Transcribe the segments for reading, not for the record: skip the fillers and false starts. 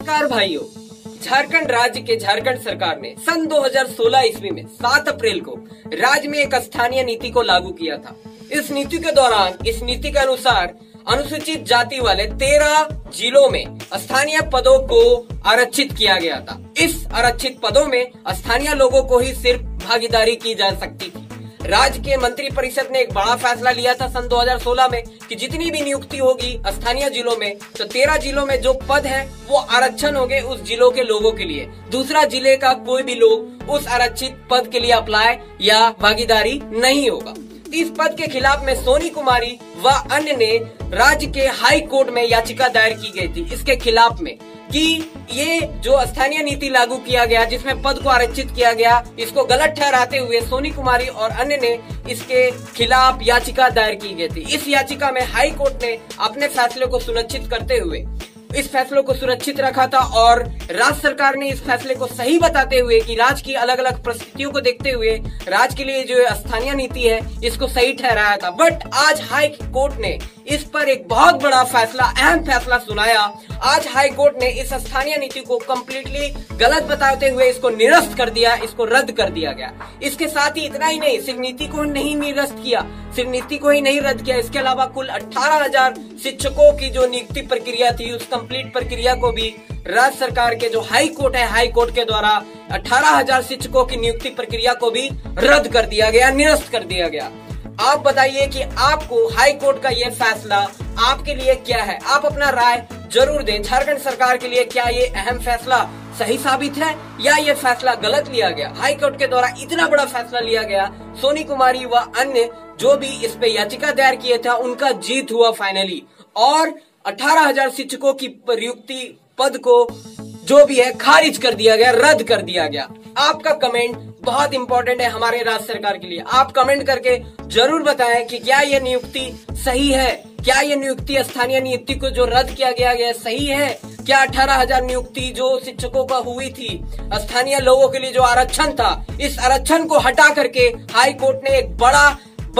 नमस्कार भाइयों। झारखंड राज्य के झारखंड सरकार ने सन 2016 ईस्वी में 7 अप्रैल को राज्य में एक स्थानीय नीति को लागू किया था। इस नीति के दौरान इस नीति के अनुसार अनुसूचित जाति वाले 13 जिलों में स्थानीय पदों को आरक्षित किया गया था। इस आरक्षित पदों में स्थानीय लोगों को ही सिर्फ भागीदारी की जा सकती थी। राज्य के मंत्री परिषद ने एक बड़ा फैसला लिया था सन 2016 में कि जितनी भी नियुक्ति होगी स्थानीय जिलों में, तो 13 जिलों में जो पद है वो आरक्षण होंगे उस जिलों के लोगों के लिए। दूसरा जिले का कोई भी लोग उस आरक्षित पद के लिए अप्लाई या भागीदारी नहीं होगा। इस पद के खिलाफ में सोनी कुमारी व अन्य ने राज्य के हाई कोर्ट में याचिका दायर की गई थी इसके खिलाफ में कि ये जो स्थानीय नीति लागू किया गया जिसमें पद को आरक्षित किया गया, इसको गलत ठहराते हुए सोनी कुमारी और अन्य ने इसके खिलाफ याचिका दायर की गई थी। इस याचिका में हाई कोर्ट ने अपने फैसले को सुनिश्चित करते हुए इस फैसले को सुरक्षित रखा था और राज्य सरकार ने इस फैसले को सही बताते हुए कि राज्य की अलग अलग परिस्थितियों को देखते हुए राज्य के लिए जो स्थानीय नीति है इसको सही ठहराया था। बट आज हाई कोर्ट ने इस पर एक बहुत बड़ा फैसला, अहम फैसला सुनाया। आज हाई कोर्ट ने इस स्थानीय नीति को कम्प्लीटली गलत बताते हुए इसको निरस्त कर दिया, इसको रद्द कर दिया गया। इसके साथ ही इतना ही नहीं, सिर्फ नीति को नहीं निरस्त किया, सिर्फ नीति को ही नहीं रद्द किया, इसके अलावा कुल 18,000 शिक्षकों की जो नियुक्ति प्रक्रिया थी उस कंप्लीट प्रक्रिया को भी राज्य सरकार के जो हाई कोर्ट है, हाई कोर्ट के द्वारा 18,000 शिक्षकों की नियुक्ति प्रक्रिया को भी रद्द कर दिया गया, निरस्त कर दिया गया। आप बताइए कि आपको हाई कोर्ट का ये फैसला आपके लिए क्या है? आप अपना राय जरूर दें। झारखंड सरकार के लिए क्या ये अहम फैसला सही साबित है या ये फैसला गलत लिया गया? हाई कोर्ट के द्वारा इतना बड़ा फैसला लिया गया, सोनी कुमारी व अन्य जो भी इस पे याचिका दायर किए थे उनका जीत हुआ फाइनली, और 18,000 शिक्षकों की नियुक्ति पद को जो भी है खारिज कर दिया गया, रद्द कर दिया गया। आपका कमेंट बहुत इंपॉर्टेंट है हमारे राज्य सरकार के लिए। आप कमेंट करके जरूर बताएं कि क्या ये नियुक्ति सही है, क्या ये नियुक्ति स्थानीय नियुक्ति को जो रद्द किया गया सही है? क्या 18,000 नियुक्ति जो शिक्षकों का हुई थी स्थानीय लोगों के लिए जो आरक्षण था, इस आरक्षण को हटा करके हाई कोर्ट ने एक बड़ा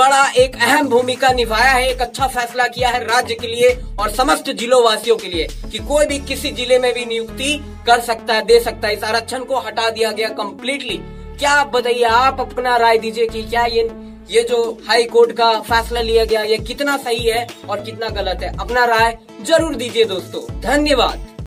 एक अहम भूमिका निभाया है, एक अच्छा फैसला किया है राज्य के लिए और समस्त जिलों वासियों के लिए कि कोई भी किसी जिले में भी नियुक्ति कर सकता है, दे सकता है। इस आरक्षण को हटा दिया गया कम्प्लीटली। क्या आप बताइए, आप अपना राय दीजिए कि क्या ये जो हाई कोर्ट का फैसला लिया गया ये कितना सही है और कितना गलत है? अपना राय जरूर दीजिए दोस्तों। धन्यवाद।